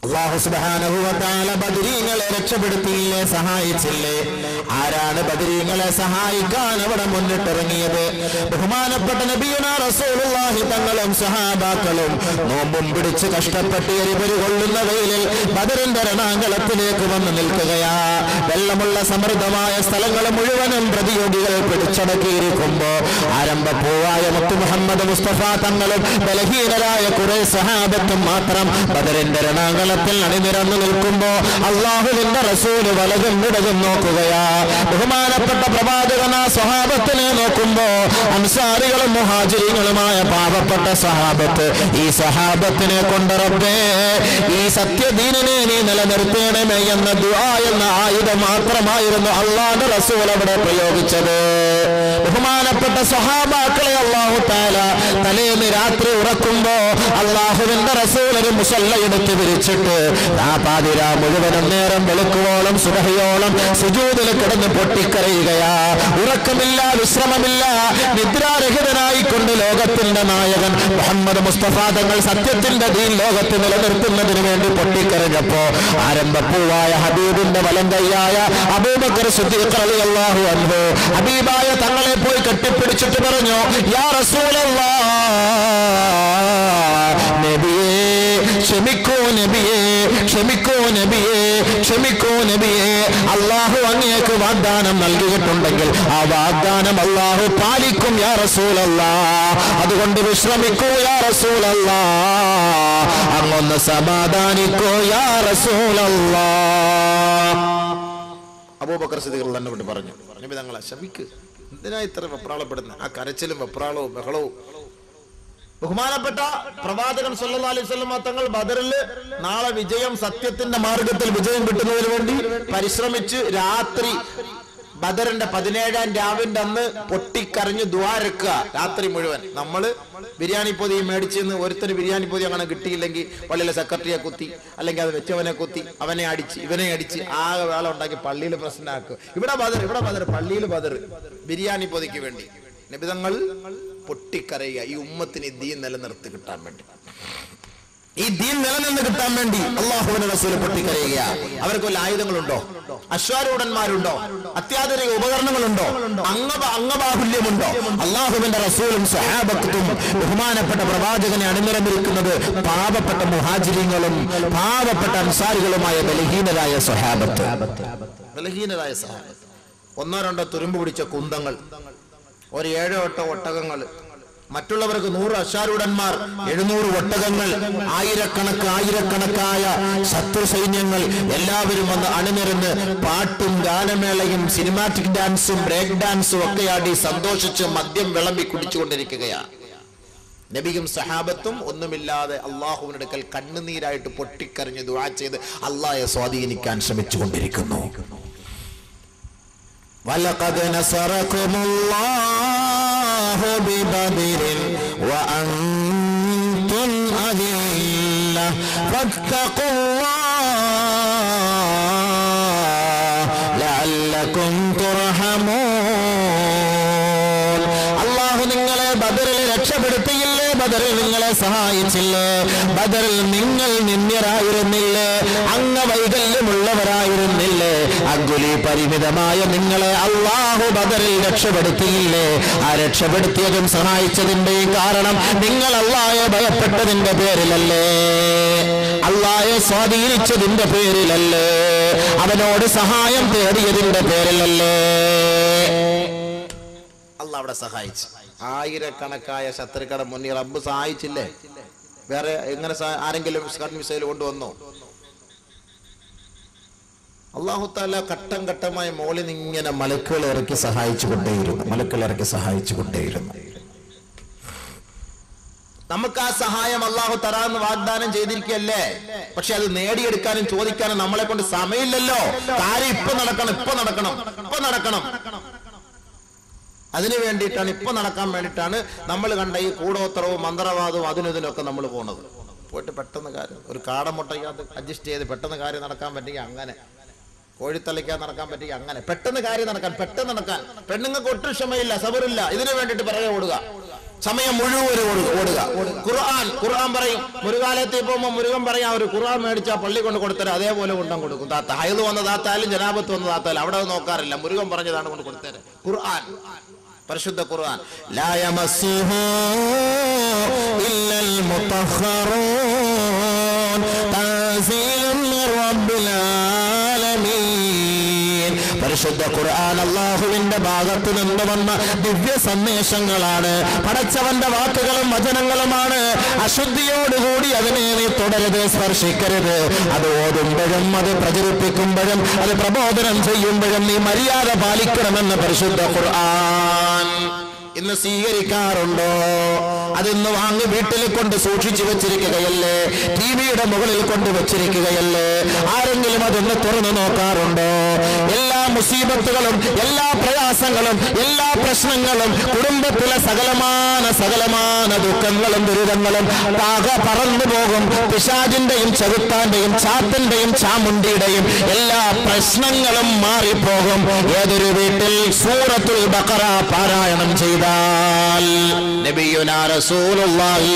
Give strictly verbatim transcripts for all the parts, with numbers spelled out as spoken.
അല്ലാഹു സുബ്ഹാനഹു വ തആല ബദരീങ്ങളെ രക്ഷപ്പെടുത്തിയില്ലേ, സഹായിച്ചില്ലേ? ആരാണ് ബദരീങ്ങളെ സഹായിക്കാൻ അവിടെ മുന്നിട്ടിറങ്ങിയത്? ബഹുമാനപ്പെട്ട നബിയുനാ റസൂലുള്ളാഹി തങ്ങളും സഹാബാക്കളും നോമ്പും പിടിച്ച് കഷ്ടപ്പെട്ട് എരിപൊരി കൊള്ളുന്ന വെയിലിൽ ബദറിന്റെ രണാങ്കളത്തിലേക്ക് വന്ന് നിൽക്കുകയാ. വെള്ളമുള്ള സമൃദ്ധമായ സ്ഥലങ്ങൾ മുഴുവനും പ്രതിയോഗികൾ പിടിച്ചടക്കിയിരിക്കുമ്പോ ആരംഭപ്പൂവായ മുത്തു മുഹമ്മദ് മുസ്തഫ തങ്ങളും ബലഹീനരായ കുറെ സഹാബത്തും മാത്രം ബദറിന്റെ രണാങ്കള അണിനിരന്നു നിൽക്കുമ്പോ അല്ലാഹുവിന്റെ റസൂല് വലതും ഇടതും നോക്കുകയാ. ബഹുമാനപ്പെട്ട പ്രവാചകൻ ആ സ്വഹാബത്തിനെ നോക്കുമ്പോ അൻസാരികളും മുഹാജിരീങ്ങളുമായ പാവപ്പെട്ട സ്വഹാബത്ത്, ഈ സ്വഹാബത്തിനെ കൊണ്ട് റബ്ബേ ഈ സത്യദീനിനെ നീ നിലനിർത്തേണമേ എന്ന ദുആ എന്ന ആയുധം മാത്രമായിരുന്നു അല്ലാഹുവിന്റെ റസൂൽ അവിടെ പ്രയോഗിച്ചത്. ബഹുമാനപ്പെട്ട സ്വഹാബാക്കളെ അല്ലാഹു തആല തലേന്ന് രാത്രി ഉറക്കുമ്പോ അല്ലാഹുവിന്റെ റസൂൽ ഒരു മുസല്ല എടുത്ത് വിരിച്ചിട്ട് ആ പാതിരാ മുഴുവനും നേരം വെളുക്കുവോളം സുബഹിയോളം സുജൂദിൽ കിടന്ന് പൊട്ടിക്കരയുകയാ. ഉറക്കമില്ല, വിശ്രമമില്ല, നിദ്രാരഹിതനായിക്കൊണ്ട് ലോകത്തിന്റെ നായകൻ മുഹമ്മദ് മുസ്തഫ തങ്ങൾ സത്യത്തിന്റെ ദീൻ ലോകത്ത് നിലനിർത്തുന്നതിന് വേണ്ടി പൊട്ടിക്കരഞ്ഞപ്പോ ആരംഭപ്പൂവായ ഹബീബിന്റെ വലം കൈയായ അബൂബക്കർ സിദ്ദീഖ് റളിയല്ലാഹു അൻഹു ഹബീബായ തങ്ങളെ പോയി കെട്ടിപ്പിടിച്ചിട്ട് പറഞ്ഞു, യാ റസൂലല്ലാഹ്, നബിയേ ക്ഷമിക്കൂ നബിയേ, ക്ഷമിക്കൂ നബിയേ, ക്ഷമിക്കൂ നബിയേ. അല്ലാഹു അങ്ങേക്ക് വാഗ്ദാനം നൽകിയിട്ടുണ്ടെങ്കിൽ ആ വാഗ്ദാനം അല്ലാഹു പാലിക്കും യാ റസൂലല്ലാഹ്. അതുകൊണ്ട് വിശ്രമിക്കൂ യാ റസൂലല്ലാഹ്, അങ്ങൊന്ന് സമാധാനിക്കൂ യാ റസൂലല്ലാഹ്. അബൂബക്കർ സിദ്ദീഖ് തന്നെ വിട്ട് പറഞ്ഞു, നബി തങ്ങളെ ക്ഷമിക്ക്, എന്തിനാ ഇത്ര വെപ്രാളപ്പെടുന്നത്? ആ കരച്ചിലും വെപ്രാളവും ബഹളവും. ബഹുമാനപ്പെട്ട പ്രവാചകൻ സല്ലല്ലാഹു അലൈഹി വസല്ലം തങ്ങൾ ബദറിൽ നാളെ വിജയം, സത്യത്തിന്റെ മാർഗത്തിൽ വിജയം കിട്ടുന്നതിന് വേണ്ടി പരിശ്രമിച്ച് രാത്രി ബദറിന്റെ പതിനേഴാം രാവിന്റെ അന്ന് പൊട്ടിക്കരഞ്ഞ് ദ്വാരക്കുക രാത്രി മുഴുവൻ. നമ്മള് ബിരിയാണി പൊതി മേടിച്ചെന്ന് ഒരുത്തന് ബിരിയാണി പൊതി അങ്ങനെ കിട്ടിയില്ലെങ്കിൽ പള്ളിയിലെ സെക്രട്ടറിയെ കുത്തി, അല്ലെങ്കിൽ അത് വെച്ചവനെ കുത്തി, അവനെ അടിച്ച് ഇവനെ അടിച്ച് ആകെ വേള ഉണ്ടാക്കി പള്ളിയിൽ പ്രശ്നമാക്കുക. ഇവിടെ ബദർ, ഇവിടെ ബദർ, പള്ളിയിൽ ബദർ, ബിരിയാണി പൊതിക്ക് വേണ്ടി നബിതങ്ങൾ പൊട്ടിക്കരയുക. ഈ ഉമ്മത്തിന് ദീൻ നിലനിർത്തി കിട്ടാൻ വേണ്ടി, ഈ ദീൻ നിലനിന്ന് കിട്ടാൻ വേണ്ടി അല്ലാഹുവിന്റെ റസൂൽ പൊട്ടിക്കരയുക. അവർക്ക് വല്ല ആയുധങ്ങളുണ്ടോ? അശ്വാരൂഢന്മാരുണ്ടോ? അത്യാധുനിക ഉപകരണങ്ങളുണ്ടോ? അംഗ അംഗബാഹുല്യമുണ്ടോ? അല്ലാഹുവിന്റെ റസൂലും സഹാബത്തും ബഹുമാനപ്പെട്ട പ്രവാചകനെ അണിനിരന്നിരിക്കുന്നത് പാവപ്പെട്ട മുഹാജിരീങ്ങളും പാവപ്പെട്ട അൻസാരികളുമായ ബലഹീനരായ സഹാബത്ത്, ബലഹീനരായ സഹാബത്ത്. ഒന്നോ രണ്ടോ തുരുമ്പ് പിടിച്ച കുന്തങ്ങൾ, ഒരു ഏഴോ എട്ടോ ഒട്ടകങ്ങൾ, മറ്റുള്ളവർക്ക് നൂറ് അശ്വാരൂഢന്മാർ, എഴുന്നൂറ് ഒട്ടകങ്ങൾ, ആയിരക്കണക്ക് ആയിരക്കണക്കായ ശത്രു സൈന്യങ്ങൾ എല്ലാവരും വന്ന് അണിനിരന്ന് പാട്ടും ഗാനമേളയും സിനിമാറ്റിക് ഡാൻസും ബ്രേക്ക് ഡാൻസും ഒക്കെ ആടി സന്തോഷിച്ച് മദ്യം വിളമ്പി കുടിച്ചുകൊണ്ടിരിക്കുകയാണ്. നബിയും സഹാബത്തും ഒന്നുമില്ലാതെ അള്ളാഹുവിന്റെ അടുക്കൽ കണ്ണുനീരായിട്ട് പൊട്ടിക്കരഞ്ഞ് ദുആ ചെയ്ത് അള്ളാഹയെ സ്വാധീനിക്കാൻ ശ്രമിച്ചുകൊണ്ടിരിക്കുന്നു. وَلَقَدْ نَصَرَكُمُ اللَّهُ بِبَدْرٍ وَأَنْتُمْ أَذِلَّةٌ فَاتَّقُوا اللَّهَ لَعَلَّكُمْ تُرْحَمُونَ. അല്ലാഹു നിങ്ങളെ ബദറിൽ രക്ഷപ്പെടുത്തിയില്ലേ? ബദറിൽ നിങ്ങളെ സഹായിച്ചില്ലേ? ബദറിൽ നിങ്ങൾ നിന്ദ്യരായിരുന്നില്ലേ? അംഗവൈകല്യമുള്ളവരായിരുന്നില്ലേ? അങ്കുലി പരിമിതമായ നിങ്ങളെ അല്ലാഹു ബദറിൽ രക്ഷപ്പെടുത്തിയില്ലേ? ആ രക്ഷപ്പെടുത്തിയതും സഹായിച്ചതിന്റെയും കാരണം നിങ്ങൾ അല്ലാഹയെ ഭയപ്പെട്ടതിന്റെ പേരിലല്ലേ? അല്ലാഹയെ സ്വാധീനിച്ചതിന്റെ പേരിലല്ലേ? അവനോട് സഹായം തേടിയതിന്റെ പേരിലല്ലേ? അല്ലാഹു അവിടെ സഹായിച്ചു. ആയിരക്കണക്കായ ശത്രുക്കളുടെ മുന്നിൽ റബ്ബ് സഹായിച്ചില്ലേ? വേറെ എങ്ങനെ ആരെങ്കിലും സ്കഡ് മിസൈൽ കൊണ്ടുവന്നോ? അല്ലാഹു തആല ഘട്ടം ഘട്ടമായി മോളിൽ ഇങ്ങനെ മലക്കുകൾ ഇറക്കി സഹായിച്ചു കൊണ്ടേയിരുന്നു, മലക്കുകൾ ഇറക്കി സഹായിച്ചു കൊണ്ടേയിരുന്നു. നമുക്ക് ആ സഹായം അല്ലാഹു തരാന്ന് വാഗ്ദാനം ചെയ്തിരിക്കുകയല്ലേ? പക്ഷെ അത് നേടിയെടുക്കാനും ചോദിക്കാനും നമ്മളെ കൊണ്ട് സമയമില്ലല്ലോ. കാര്യം ഇപ്പൊ നടക്കണം, ഇപ്പൊ നടക്കണം, ഇപ്പൊ നടക്കണം. അതിനു വേണ്ടിയിട്ടാണ്, ഇപ്പൊ നടക്കാൻ വേണ്ടിയിട്ടാണ് നമ്മൾ കണ്ട ഈ കൂടോത്രവും മന്ത്രവാദവും അതിനൊക്കെ നമ്മൾ പോണത്. പോയിട്ട് പെട്ടെന്ന് കാര്യം ഒരു കാടമുട്ടയ്ക്കകത്ത് അഡ്ജസ്റ്റ് ചെയ്ത് പെട്ടെന്ന് കാര്യം നടക്കാൻ പറ്റുമെങ്കിൽ അങ്ങനെ, കോഴിത്തലയ്ക്കാൻ നടക്കാൻ പറ്റുമെങ്കിൽ അങ്ങനെ, പെട്ടെന്ന് കാര്യം നടക്കാൻ, പെട്ടെന്ന് നടക്കാൻ. പെണ്ണുങ്ങൾക്ക് ഒട്ടും ക്ഷമയില്ല, സബറില്ല, ഇതിനു വേണ്ടിയിട്ട് പിറകെ ഓടുക. സമയം മുഴുവനും ഓടുക. ഖുർആൻ ഖുർആൻ പറയും, മുരുകാലയത്തിൽ പോകുമ്പോൾ മുരുകൻ പറയാം ഒരു ഖുർആൻ മേടിച്ചാൽ പള്ളി കൊണ്ട് കൊടുത്തരാം, അതേപോലെ കൊണ്ടും കൊടുക്കും. താത്ത ഹൈദ് വന്ന താത്തായാലും ജനാബത്ത് വന്ന താത്തായാലും അവിടെ നോക്കാറില്ല, മുരുകൻ പറഞ്ഞതാണ് കൊണ്ട് കൊടുത്തരാം. ഖുർആൻ, പരിശുദ്ധ ഖുർആൻ. ലാ യമസ്സുഹു ഇല്ലൽ മുതഹ്ഹറൂൻ തൻസീലുൻ മിർ റബ്ബിൽ ആലമീൻ. പരിശുദ്ധ ഖുർആൻ അല്ലാഹുവിന്റെ ഭാഗത്ത് നിന്ന് വന്ന ദിവ്യ സന്ദേശങ്ങളാണ്, പടച്ചവന്റെ വാക്കുകളും വചനങ്ങളുമാണ്. അശുദ്ധിയോടുകൂടി അതിനെ നീ തുടരുത്, സ്പർശിക്കരുത്. അത് ഓതുമ്പോഴും അത് പ്രചരിപ്പിക്കുമ്പോഴും അത് പ്രബോധനം ചെയ്യുമ്പോഴും നീ മര്യാദ പാലിക്കണമെന്ന് പരിശുദ്ധ ഖുർആൻ. ഇന്ന് സ്വീകരിക്കാറുണ്ടോ? അതിന്ന് വാങ്ങി വീട്ടിൽ കൊണ്ട് സൂക്ഷിച്ചു വെച്ചിരിക്കുകയല്ലേ? ടി വിയുടെ മുകളിൽ കൊണ്ട് വെച്ചിരിക്കുകയല്ലേ? ആരെങ്കിലും അതൊന്ന് തുറന്നു നോക്കാറുണ്ടോ? എല്ലാ മുസീബത്തുകളും എല്ലാ പ്രയാസങ്ങളും എല്ലാ പ്രശ്നങ്ങളും കുടുംബത്തിലെ സകലമാന സകലമാന ദുഃഖങ്ങളും ദുരിതങ്ങളും ആകെ പറന്നു പോകും. പിശാചിന്റെയും ചെറുത്താന്റെയും ചാത്തന്റെയും ചാമുണ്ടിയുടെയും എല്ലാ പ്രശ്നങ്ങളും മാറിപ്പോകും ഏതൊരു വീട്ടിൽ സൂറത്തുൽ ബഖറ പാരായണം ചെയ്താൽ. നബിയുനാ റസൂലുള്ളാഹി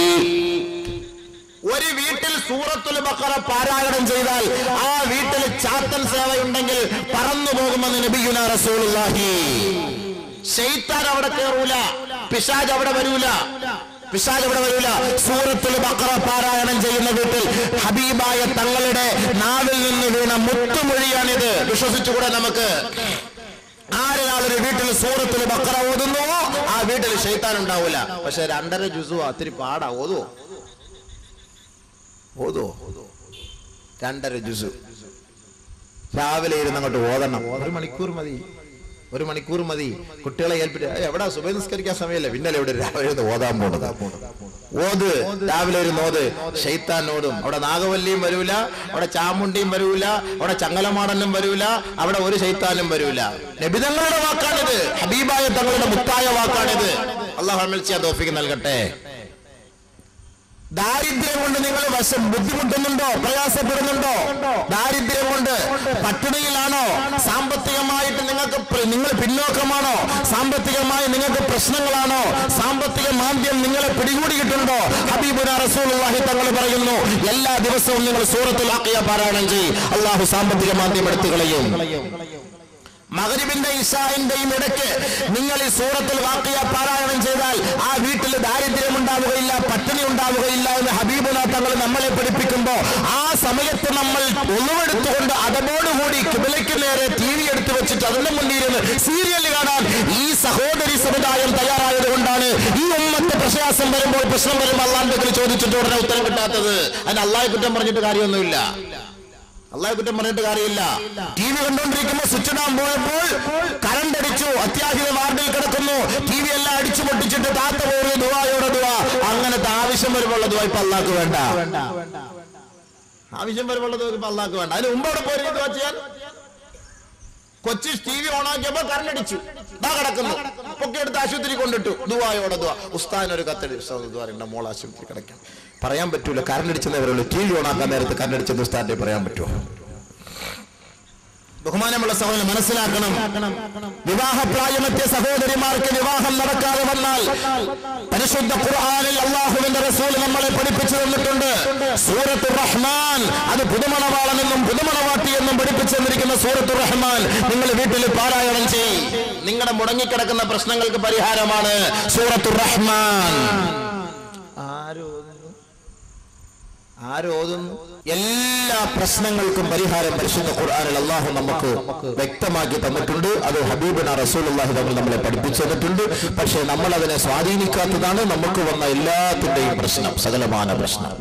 ഒരു വീട്ടിൽ സൂറത്തുൽ ബഖറ പാരായണം ചെയ്താൽ ആ വീട്ടിൽ ചാത്തൻ സേവയുണ്ടെങ്കിൽ പറന്നു പോകുമെന്ന് നബിയുനാ റസൂലുള്ളാഹി. ശൈത്താൻ അവിടെ കയറൂല, പിശാച് അവിടെ വരൂല, പിശാച് അവിടെ വരൂല. സൂറത്തുൽ ബഖറ പാരായണം ചെയ്യുന്ന വീട്ടിൽ ഹബീബായ തങ്ങളുടെ നാവിൽ നിന്ന് വീണ മുത്തുമൊഴിയാണിത്. വിശ്വസിച്ചുകൂടെ നമുക്ക്? ആരൊരാളൊരു വീട്ടിൽ സൂറത്തുൽ ബഖറ ഓതുന്നുവോ ആ വീട്ടിൽ ശൈത്താൻ ഉണ്ടാവൂല. പക്ഷെ രണ്ടര ജുസു അത്തിരി പാടാ. ഓതുവോ? ഓതോ? രണ്ടര ജുസു രാവിലെ ഇരുന്ന് അങ്ങോട്ട് ഓതണം. ഒരു മണിക്കൂർ മതി, ഒരു മണിക്കൂർ മതി. കുട്ടികളെ ഏൽപ്പിട്ട് എവിടെ സുബഹി നിസ്കരിക്കാൻ സമയമല്ലേ, പിന്നല്ലേ ഇവിടെ രാവിലെ ഇരുന്ന് ഓതാൻ പോണത്. ഓത്, രാവിലെ ഇരുന്ന് ഓത്. ശൈത്താൻ ഓടും. അവിടെ നാഗവല്ലിയും വരൂല, അവിടെ ചാമുണ്ടിയും വരൂല, അവിടെ ചങ്ങലമാടനും വരൂല, അവിടെ ഒരു ശൈത്താനും വരൂല. നബി തങ്ങളുടെ വാക്കാണിത്, ഹബീബായ തങ്ങളുടെ മുത്തായ വാക്കാണിത്. അല്ലാഹു അമൽ ചെയ്യാൻ തൗഫീഖ് നൽകട്ടെ. ദാരിദ്ര്യം കൊണ്ട് നിങ്ങൾ വശം ബുദ്ധിമുട്ടുന്നുണ്ടോ? പ്രയാസപ്പെടുന്നുണ്ടോ? ദാരിദ്ര്യം കൊണ്ട് പട്ടിണിയിലാണോ? സാമ്പത്തികമായിട്ട് നിങ്ങൾക്ക് നിങ്ങൾ പിന്നോക്കമാണോ? സാമ്പത്തികമായി നിങ്ങൾക്ക് പ്രശ്നങ്ങളാണോ? സാമ്പത്തിക മാന്ദ്യം നിങ്ങളെ പിടികൂടിയിട്ടുണ്ടോ? ഹബീബുനാ റസൂലുള്ളാഹി തങ്ങൾ പറയുന്നു, എല്ലാ ദിവസവും നിങ്ങൾ സൂറത്തുൽ വാഖിയ പാരായണം ചെയ്യും, അല്ലാഹു സാമ്പത്തിക മാന്ദ്യം എടുത്തു കളയും. മഗ്രിബിന്റെ ഇശാഇന്റെയും ഇടയ്ക്ക് നിങ്ങൾ ഈ സൂറത്തുൽ വാഖിയ പാരായണം ചെയ്താൽ ആ വീട്ടിൽ ദാരിദ്ര്യം ഉണ്ടാവുകയില്ല, പട്ടിണി ഉണ്ടാവുകയില്ല എന്ന് ഹബീബുനാ തങ്ങൾ നമ്മളെ പഠിപ്പിക്കുമ്പോൾ ആ സമയത്ത് നമ്മൾ ഒന്നുമെടുത്തുകൊണ്ട് അതോടുകൂടി കിബിലയ്ക്ക് നേരെ ടി വി എടുത്തു വെച്ചിട്ട് അതിന്റെ മുന്നിരുന്ന് സീരിയൽ കാണാൻ ഈ സഹോദരി സമുദായം തയ്യാറായത് കൊണ്ടാണ് ഈ ഉമ്മത്ത് പ്രയാസം വരുമ്പോൾ, പ്രശ്നം വരുമ്പോൾ അള്ളാഹുവിനെ ചോദിച്ചിട്ട് ഉടനെ ഉത്തരം കിട്ടാത്തത്. അതിന് അള്ളാഹെ കുറ്റം പറഞ്ഞിട്ട് കാര്യമൊന്നുമില്ല, അള്ളാഹെ കുറ്റം പറഞ്ഞിട്ട് കാര്യമില്ല. ടി വി കണ്ടോണ്ടിരിക്കുമ്പോൾ സ്വിച്ച് ഇടാൻ പോയപ്പോൾ കറണ്ട് അടിച്ചു, അത്യാഹിത വാർഡിൽ കിടക്കുന്നു, ടി വി എല്ലാം അടിച്ചു പൊട്ടിച്ചിട്ട് താത്ത പോയി ദുആയോടെ ദുആ. അങ്ങനത്തെ ആവശ്യം വരുമ്പോൾ ദുആ ഇപ്പൊ അള്ളാഹ്ക്ക് വേണ്ട, ആവശ്യം വരുമ്പോൾ ദുആ ഇപ്പൊ അള്ളാഹ്ക്ക് വേണ്ട. അതിന് മുമ്പ് അവിടെ പോയി ദുആ ചെയ്യാൻ കൊച്ചി ടി വി ഓണാക്കിയപ്പോ കറണ്ട് അടിച്ചു, ദാ കിടക്കുന്നു, പൊക്കെ എടുത്ത് ആശുപത്രി കൊണ്ടിട്ടു, ദുആയോടെ ദുആ. ഉസ്താദിനൊരു കത്തടി, ഉസ്താദ് മോൾ ആശുപത്രി കിടക്കാം. പറയാൻ പറ്റൂല, കറണ്ട് അടിച്ചെന്നവരുള്ളൂ. ടി വി ഓണാക്കാൻ നേരത്ത് കറണ്ട് അടിച്ചെന്ന് ഉസ്താദിനെ പറയാൻ പറ്റുമോ? ബഹുമാനമുള്ള സഹോദരൻ മനസ്സിലാക്കണം, വിവാഹപ്രായമെത്തിയ സഹോദരിമാർക്ക് വിവാഹം നടക്കാതെ വന്നാൽ പരിശുദ്ധ ഖുർആനിൽ അല്ലാഹുവിന്റെ റസൂൽ നമ്മളെ പഠിപ്പിച്ചു തന്നിട്ടുണ്ട്. സൂറത്തുർ റഹ്മാൻ, അത് പുതുമണവാളനെന്നും പുതുമണവാട്ടി എന്നും പഠിപ്പിച്ചു തന്നിരിക്കുന്ന സൂറത്തുർ റഹ്മാൻ നിങ്ങൾ വീട്ടിൽ പാരായണം ചെയ്യും. നിങ്ങളുടെ മുടങ്ങിക്കിടക്കുന്ന പ്രശ്നങ്ങൾക്ക് പരിഹാരമാണ് സൂറത്തുർ റഹ്മാൻ. ആരോ ആരോതുന്നു എല്ലാ പ്രശ്നങ്ങൾക്കും പരിഹാരം പരിശുദ്ധ ഖുർആനിൽ അല്ലാഹു നമുക്ക് വ്യക്തമാക്കി തന്നിട്ടുണ്ട്. അത് ഹബീബുനാ റസൂലുള്ളാഹി തങ്ങൾ നമ്മളെ പഠിപ്പിച്ചു തന്നിട്ടുണ്ട്. പക്ഷേ നമ്മൾ അതിനെ സ്വാധീനിക്കാത്തതാണ് നമുക്ക് വന്ന എല്ലാത്തിന്റെയും പ്രശ്നം, സകലമാന പ്രശ്നം.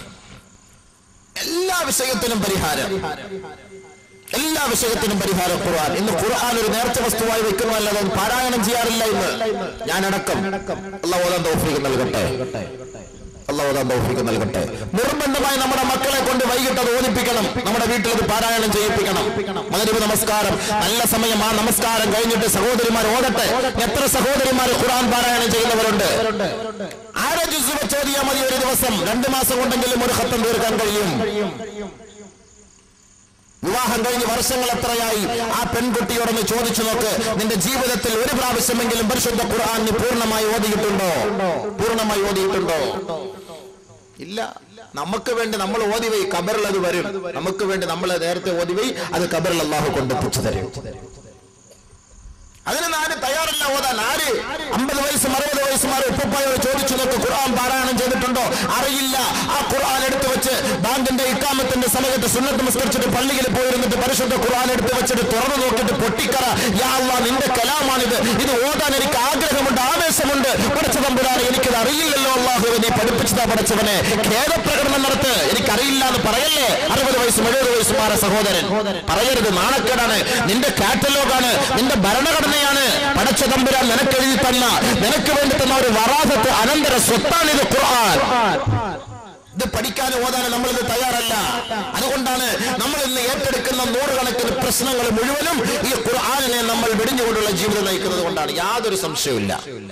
എല്ലാ വിഷയത്തിനും പരിഹാരം, എല്ലാ വിഷയത്തിനും പരിഹാരം ഖുർആൻ. ഇന്ന് ഖുർആൻ ഒരു നേർച്ച വസ്തുവായി വെക്കുന്നതല്ലാതെ പാരായണം ചെയ്യാറില്ല. ഇന്ന് ഞാനടക്കം. അല്ലാഹു ഓതാൻ തൗഫീഖ് നൽകട്ടെ, അല്ലാഹു ഓതാൻ തൗഫീഖ് നൽകട്ടെ. നിർബന്ധമായി നമ്മുടെ മക്കളെ കൊണ്ട് വൈകിട്ട് അത് ഓദിപ്പിക്കണം, നമ്മുടെ വീട്ടിൽ അത് പാരായണം ചെയ്യിപ്പിക്കണം. മഗ്രിബ് നമസ്കാരം നല്ല സമയം, ആ നമസ്കാരം കഴിഞ്ഞിട്ട് സഹോദരിമാർ ഓതട്ടെ. എത്ര സഹോദരിമാർ ഖുർആൻ പാരായണം ചെയ്യുന്നവരുണ്ട്? ആരോ ജുസ് വെച്ച് ഓതിയാൽ മതി, ഒരു ദിവസം രണ്ട് മാസം കൊണ്ടെങ്കിലും ഒരു ഖത്തം തീർക്കാൻ കഴിയും. വിവാഹം കഴിഞ്ഞ് വർഷങ്ങൾ എത്രയായി? ആ പെൺകുട്ടിയോടൊന്ന് ചോദിച്ചു നോക്ക്. നിന്റെ ജീവിതത്തിൽ ഒരു പ്രാവശ്യമെങ്കിലും പരിശുദ്ധ ഖുർആൻ നീ പൂർണ്ണമായി ഓതിയിട്ടുണ്ടോ? പൂർണ്ണമായി ഓതിയിട്ടുണ്ടോ? ഇല്ല. നമുക്ക് വേണ്ടി നമ്മൾ ഓതിവൈ, ഖബറിൽ അത് വരും. നമുക്ക് വേണ്ടി നമ്മൾ നേരത്തെ ഓതിവൈ, അത് ഖബറിൽ അല്ലാഹു കൊണ്ടെത്തിച്ചു തരും. അതിന് ആര് തയ്യാറല്ല ഓതാൻ? ആര് അമ്പത് വയസ്സും അറുപത് വയസ്സുമാരെ ഉപ്പപ്പായോട് ചോദിച്ചു നോക്ക്, ഖുർആൻ പാരായണം ചെയ്തിട്ടുണ്ടോ? അറിയില്ല. ആ ഖുർആൻ എടുത്തു വെച്ച് ബാങ്കിന്റെ ഇഖാമത്തിന്റെ സമയത്ത് സുന്നത്ത് നിസ്കരിച്ചിട്ട് പള്ളിയിൽ പോയിരുന്നിട്ട് പരിശുദ്ധ ഖുർആൻ എടുത്തു വെച്ചിട്ട് തുറന്നു നോക്കിയിട്ട് പൊട്ടിക്കറ, യാ അല്ലാഹ് നിന്റെ കലാമാണിത്, ഇത് ഓതാൻ എനിക്ക് ആഗ്രഹമുണ്ട്, ആവേശമുണ്ട്. പടച്ച തമ്പുരാനെ എനിക്കത് അറിയില്ലല്ലോ അല്ലാഹുവേ, നീ പഠിപ്പിച്ചതാ പടച്ചവനെ, ഖേദപ്രകടനം നടത്ത്, എനിക്കറിയില്ല എന്ന് പറയല്ലേ. അറുപത് വയസ്സും എഴുപത് വയസ്സുമാരെ സഹോദരൻ പറയരുത്, നാണക്കേടാണ്. നിന്റെ കാറ്റലോഗാണ്, നിന്റെ ഭരണഘടന പടച്ച തമ്പുരാൻ നിനക്ക് എഴുതി തന്ന, നിനക്ക് വേണ്ടി തന്ന ഒരു വറാസത്ത്, അനന്തര സ്വത്താണ് ഇത് ഖുർആൻ. ഇത് പഠിക്കാനും ഓതാനും നമ്മളിത് തയ്യാറല്ല. അതുകൊണ്ടാണ് നമ്മൾ ഇന്ന് ഏറ്റെടുക്കുന്ന നൂറുകണക്കിന് പ്രശ്നങ്ങൾ മുഴുവനും ഈ ഖുർആനിനെ നമ്മൾ വെടിഞ്ഞുകൊണ്ടുള്ള ജീവിതം നയിക്കുന്നത് കൊണ്ടാണ്. യാതൊരു സംശയവുമില്ല.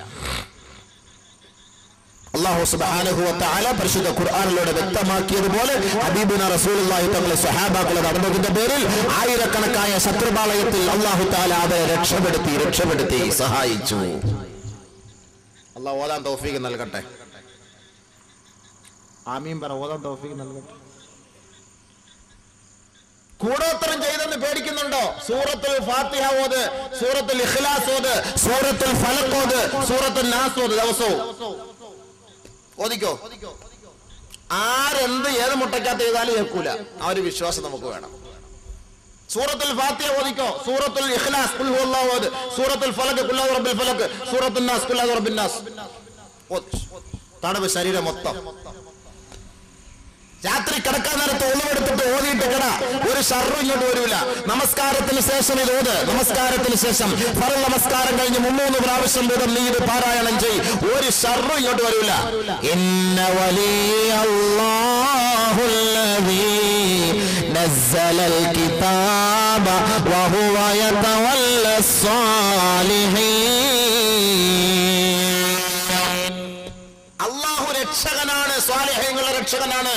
അല്ലാഹു സുബ്ഹാനഹു വ തആല പരിശുദ്ധ ഖുർആനിലൂടെ വ്യക്തമാക്കിയതുപോലെ ഹബീബുനാ റസൂലുള്ളാഹി തങ്ങളുടെ സ്വഹാബാക്കളുടെ അനുഭവത്തിന്റെ പേരിൽ ആയിരക്കണക്കായ ശത്രുപാളയത്തിൽ അല്ലാഹു തആല അവരെ രക്ഷപ്പെടുത്തി രക്ഷപ്പെടുത്തി സഹായിച്ചു. അല്ലാഹു ഓതാൻ തൗഫീഖ് നൽകട്ടെ. ആമീൻ പറ. ഓതാൻ തൗഫീഖ് നൽകട്ടെ. കൂടോത്തരം ചെയ്തെന്ന് പേടിക്കുന്നുണ്ടോ? സൂറത്തുൽ ഫാത്തിഹ ഓത്, സൂറത്തുൽ ഇഖ്ലാസ് ഓത്, സൂറത്തുൽ ഫലഖ് ഓത്, സൂറത്തുൽ നാസ് ഓത് ദിവസവും ഓദിക്കോ. ആരെന്ത് ഏത് മുട്ടയ്ക്കകത്ത് ചെയ്താലും കേൾക്കൂല. ആ ഒരു വിശ്വാസം നമുക്ക് വേണം. സൂറത്തുൽ ഫാത്തിഹ ഓദിക്കോ, സൂറത്തുൽ ഇഖ്ലാസ് ഖുൽ ഹുവല്ലാഹു അഹദ്, സൂറത്തുൽ ഫലഖ് ഖുൽ അഊദു ബിറബ്ബിൽ ഫലഖ്, സൂറത്തുൻ നാസ് ഖുൽ അഊദു ബിറബ്ബിൻ നാസ്. തടവ് ശരീരം മൊത്തം. രാത്രി കിടക്കാൻ നേരത്ത് ഒളിവെടുത്തിട്ട് ഓതിയിട്ട് കിട, ഒരു ഷർറും ഇങ്ങോട്ട് വരില്ല. നമസ്കാരത്തിന് ശേഷം ഇത് ഓത്. നമസ്കാരത്തിന് ശേഷം ഫർള് നമസ്കാരം കഴിഞ്ഞ് മുമ്മൂന്ന് പ്രാവശ്യം വീതം നീ ഇത് പാരായണം ചെയ്, ഒരു ഷർറും ഇങ്ങോട്ട് വരില്ല. ഇന്ന വലിയല്ലാഹുല്ലദീ നസ്സലൽ കിതാബ വഹുവ യതവല്ലസ്സാലിഹീൻ. അല്ലാഹു രക്ഷകനാണ്, സ്വാലിഹീങ്ങളുടെ രക്ഷകനാണ്.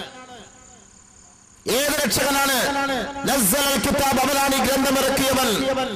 ഏത് രക്ഷകനാണ്? നസ്സലൽ കിതാബ്, അവനാണ് ഈ ഗ്രന്ഥം ഇറക്കിയവൻ.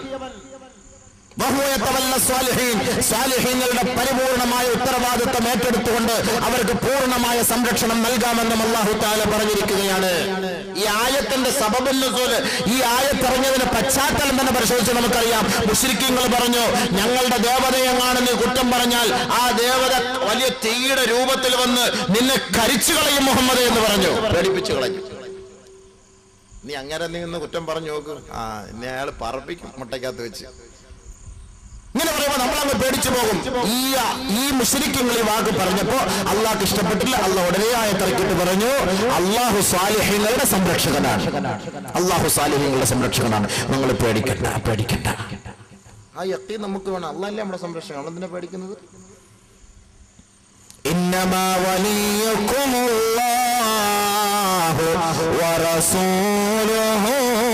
വഹുവ യതവല്ല സ്വാലിഹീൻ, സ്വാലിഹീങ്ങളുടെ പരിപൂർണമായ ഉത്തരവാദിത്വം ഏറ്റെടുത്തുകൊണ്ട് അവർക്ക് പൂർണ്ണമായ സംരക്ഷണം നൽകാമെന്നും അല്ലാഹു തആല പറഞ്ഞിരിക്കുകയാണ്. ഈ ആയത്തിന്റെ സബബുൻ നുസൂൽ, ഈ ആയത്ത് ഇറങ്ങിയതിന്റെ പശ്ചാത്തലം തന്നെ പരിശോധിച്ച് നമുക്കറിയാം. മുശ്രിക്കീങ്ങൾ പറഞ്ഞു, ഞങ്ങളുടെ ദേവതയെങ്ങാണ് നീ കുറ്റം പറഞ്ഞാൽ ആ ദേവത വലിയ തീയുടെ രൂപത്തിൽ വന്ന് നിന്നെ കരിച്ചു കളയും മുഹമ്മദ് എന്ന് പറഞ്ഞു, പേടിപ്പിച്ചു കളഞ്ഞു. നീ അങ്ങനെ നീ നിന്ന് കുറ്റം പറഞ്ഞു നോക്ക്, ആ എന്നെ അയാൾ പറപ്പിക്കും മുട്ടയ്ക്കകത്ത് വെച്ച്. ഇങ്ങനെ പറയുമ്പോ നമ്മളങ്ങ് പേടിച്ചു പോകും. ഈ ഈ മുശ്രിക്കുകൾ ഈ വാക്ക് പറഞ്ഞപ്പോ അള്ളാഹ്ക്ക് ഇഷ്ടപ്പെട്ടില്ല. അള്ളാഹ് ഉടനെ ആയത്തിറക്കിയിട്ട് പറഞ്ഞു, അള്ളാഹു സാലിഹീങ്ങളുടെ സംരക്ഷകനാണ്, അള്ളാഹു സാലിഹീങ്ങളുടെ സംരക്ഷകനാണ്, നിങ്ങൾ പേടിക്കണ്ട പേടിക്കണ്ട. ആ യഖീൻ നമുക്ക് വേണം. അള്ളാഹല്ലേ നമ്മുടെ സംരക്ഷകൻ, നമ്മളെന്തിനാ പേടിക്കുന്നത്? ഇന്നമാ വലിയകുമുല്ലാഹു വറസൂലുഹു,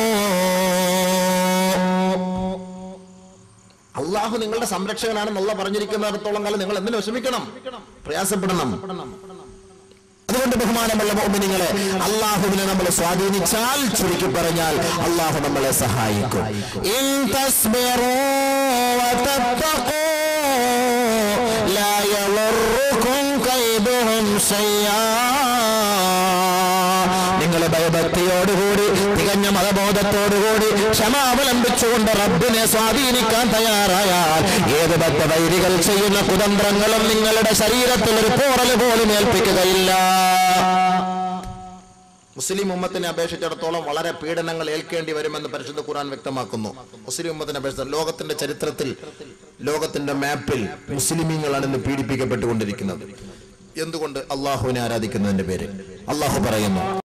അള്ളാഹു നിങ്ങളുടെ സംരക്ഷകനാണെന്നുള്ള പറഞ്ഞിരിക്കുന്നിടത്തോളം കാലം നിങ്ങൾ എന്തിനു വിഷമിക്കണം, പ്രയാസപ്പെടണം? അതുകൊണ്ട് ബഹുമാനമുള്ള മുഅ്മിനീങ്ങളെ, അള്ളാഹുവിനെ നമ്മൾ സ്വാധീനിച്ചാൽ, ചുരുക്കി പറഞ്ഞാൽ അള്ളാഹു നമ്മളെ സഹായിക്കും. ഇൻ തസ്ബിറൂ വതത്തഖൂ ലാ യളറുകും കൈദുഹും ശൈആ. നിങ്ങളെ ഭയഭക്തിയോടുകൂടി, തികഞ്ഞ മതബോധത്തോടുകൂടി, ക്ഷമാവലംബിച്ചുകൊണ്ട് റബ്ബിനെ സ്വാധീനിക്കാൻ തയ്യാറായാൽ ഏത് ബദ്ധവൈരികൾ ചെയ്യുന്ന കുതന്ത്രങ്ങളും നിങ്ങളുടെ ശരീരത്തിൽ ഒരു പോറൽ പോലും ഏൽപ്പിക്കുകയില്ല. മുസ്ലിം ഉമ്മത്തിനെ അപേക്ഷിച്ചിടത്തോളം വളരെ പീഡനങ്ങൾ ഏൽക്കേണ്ടി വരുമെന്ന് പരിശുദ്ധ ഖുർആൻ വ്യക്തമാക്കുന്നു. മുസ്ലിം ഉമ്മത്തിനെ അപേക്ഷിച്ച് ലോകത്തിന്റെ ചരിത്രത്തിൽ, ലോകത്തിന്റെ മാപ്പിൽ മുസ്ലിമീങ്ങളാണ് ഇന്ന് പീഡിപ്പിക്കപ്പെട്ടുകൊണ്ടിരിക്കുന്നത്. എന്തുകൊണ്ട്? അള്ളാഹുവിനെ ആരാധിക്കുന്നതിന്റെ പേര്. അള്ളാഹു പറയുന്നു,